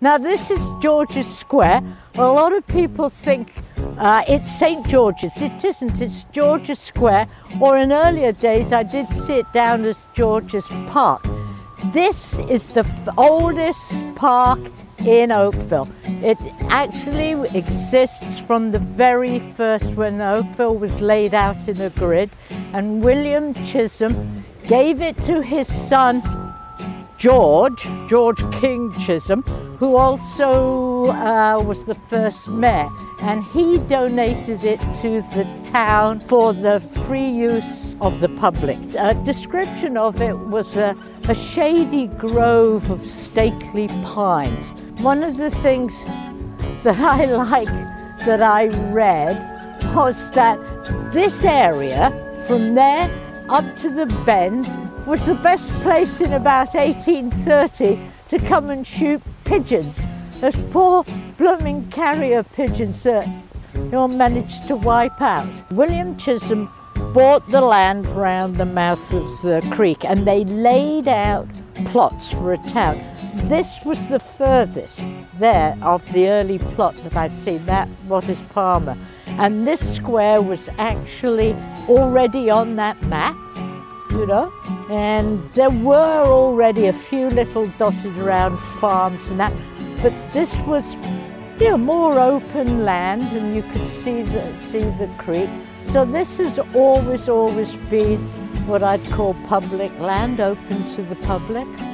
Now this is George's Square. A lot of people think it's St. George's. It isn't, it's George's Square, or in earlier days I did see it down as George's Park. This is the oldest park in Oakville. It actually exists from the very first, when Oakville was laid out in a grid, and William Chisholm gave it to his son George King Chisholm, who also was the first mayor, and he donated it to the town for the free use of the public. A description of it was a shady grove of stately pines. One of the things that I like that I read was that this area, from there up to the bend, was the best place in about 1830 to come and shoot pigeons. Those poor blooming carrier pigeons that you'll manage to wipe out. William Chisholm bought the land round the mouth of the creek, and they laid out plots for a town. This was the furthest there of the early plot that I've seen. That was Palmer. And this square was actually already on that map, you know, and there were already a few little dotted around farms and that, but this was, you know, more open land, and you could see the creek. So this has always been what I'd call public land, open to the public.